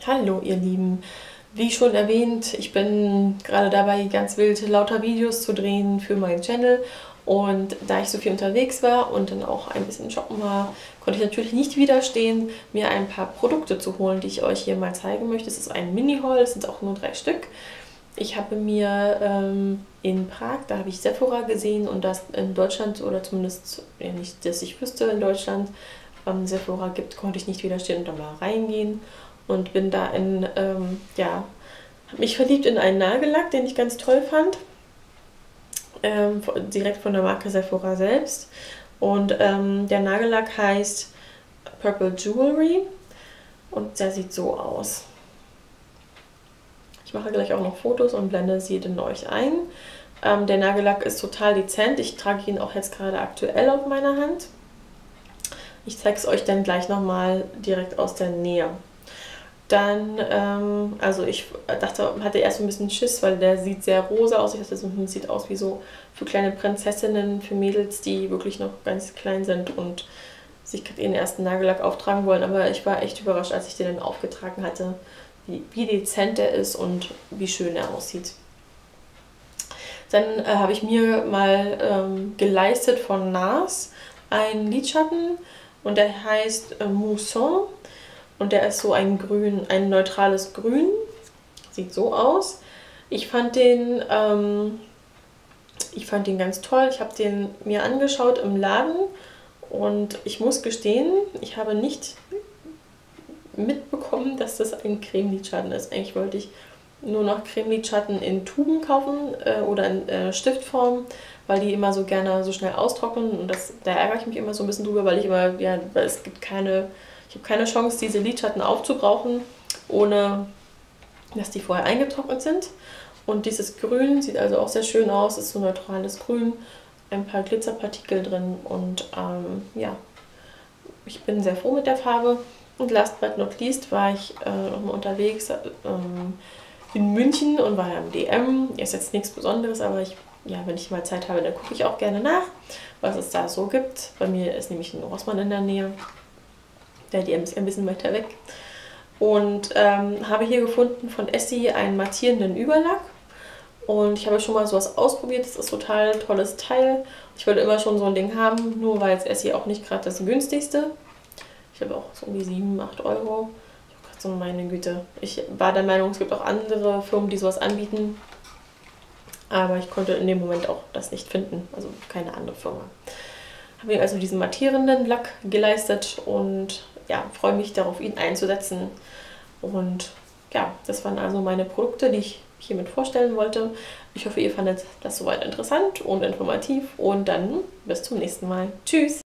Hallo ihr Lieben, wie schon erwähnt, ich bin gerade dabei, ganz wild lauter Videos zu drehen für meinen Channel, und da ich so viel unterwegs war und dann auch ein bisschen shoppen war, konnte ich natürlich nicht widerstehen, mir ein paar Produkte zu holen, die ich euch hier mal zeigen möchte. Es ist ein Mini-Haul, es sind auch nur 3 Stück. Ich habe mir in Prag, da habe ich Sephora gesehen, und das in Deutschland, oder zumindest ja, nicht, dass ich wüsste, in Deutschland Sephora gibt, konnte ich nicht widerstehen und da mal reingehen. Und bin da habe mich verliebt in einen Nagellack, den ich ganz toll fand. Direkt von der Marke Sephora selbst. Und der Nagellack heißt Purple Jewelry und der sieht so aus. Ich mache gleich auch noch Fotos und blende sie in euch ein. Der Nagellack ist total dezent. Ich trage ihn auch jetzt gerade aktuell auf meiner Hand. Ich zeige es euch dann gleich nochmal direkt aus der Nähe. Dann, also ich hatte erst so ein bisschen Schiss, weil der sieht sehr rosa aus. Ich dachte, das sieht aus wie so für kleine Prinzessinnen, für Mädels, die wirklich noch ganz klein sind und sich gerade ihren ersten Nagellack auftragen wollen. Aber ich war echt überrascht, als ich den dann aufgetragen hatte, wie dezent er ist und wie schön er aussieht. Dann habe ich mir mal geleistet von NARS einen Lidschatten, und der heißt Mousson. Und der ist so ein grün, ein neutrales Grün. Sieht so aus. Ich fand den ganz toll. Ich habe den mir angeschaut im Laden und ich muss gestehen, ich habe nicht mitbekommen, dass das ein Cremelidschatten ist. Eigentlich wollte ich nur noch Cremelidschatten in Tuben kaufen oder in Stiftform, weil die immer so gerne so schnell austrocknen, und da ärgere ich mich immer so ein bisschen drüber, weil ich immer, ja, weil es gibt keine... Ich habe keine Chance, diese Lidschatten aufzubrauchen, ohne dass die vorher eingetrocknet sind. Und dieses Grün sieht also auch sehr schön aus, ist so neutrales Grün, ein paar Glitzerpartikel drin, und ja, ich bin sehr froh mit der Farbe. Und last but not least war ich nochmal unterwegs in München und war im DM. Ist jetzt nichts Besonderes, aber wenn ich mal Zeit habe, dann gucke ich auch gerne nach, was es da so gibt. Bei mir ist nämlich ein Rossmann in der Nähe. Der DM ist ein bisschen weiter weg. Und habe hier gefunden von Essie einen mattierenden Überlack. Und ich habe schon mal sowas ausprobiert. Das ist ein total tolles Teil. Ich wollte immer schon so ein Ding haben, nur weil es Essie auch nicht gerade das günstigste. Ich habe auch so um die 7, 8 Euro. Ich habe gerade so, meine Güte. Ich war der Meinung, es gibt auch andere Firmen, die sowas anbieten. Aber ich konnte in dem Moment auch das nicht finden. Also keine andere Firma. Habe mir also diesen mattierenden Lack geleistet und ja, freue mich darauf, ihn einzusetzen. Und ja, das waren also meine Produkte, die ich hiermit vorstellen wollte. Ich hoffe, ihr fandet das soweit interessant und informativ, und dann bis zum nächsten Mal. Tschüss!